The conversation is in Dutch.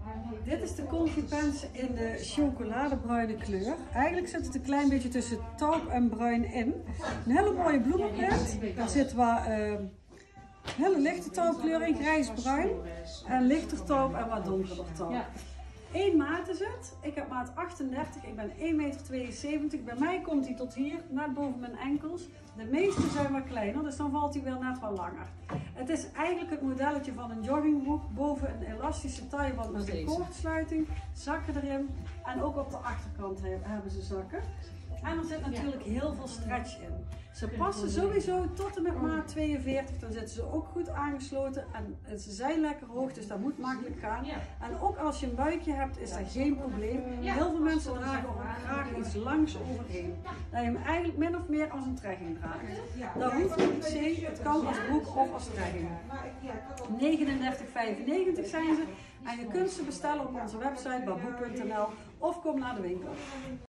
Dit is de Comfy Pants in de chocoladebruine kleur. Eigenlijk zit het een klein beetje tussen taupe en bruin in. Een hele mooie bloemenprint. Er zit wat hele lichte taupkleur in, grijsbruin. En lichter taupe en wat donkerder taupe. 1 maat is het. Ik heb maat 38, ik ben 1,72 meter. Bij mij komt hij tot hier, net boven mijn enkels. De meeste zijn wat kleiner, dus dan valt hij wel net wat langer. Het is eigenlijk het modelletje van een joggingbroek. Boven een elastische tailleband met een koordsluiting, zakken erin. En ook op de achterkant hebben ze zakken. En er zit natuurlijk heel veel stretch in. Ze passen sowieso tot en met maat 42, dan zitten ze ook goed aangesloten en ze zijn lekker hoog, dus dat moet makkelijk gaan. En ook als je een buikje hebt, is dat geen probleem. Heel veel mensen dragen er graag iets langs overheen. Dat je hem eigenlijk min of meer als een trekking draagt. Dat hoeft niet per se, het kan als broek of als trekking. 39,95 zijn ze en je kunt ze bestellen op onze website baboe.nl of kom naar de winkel.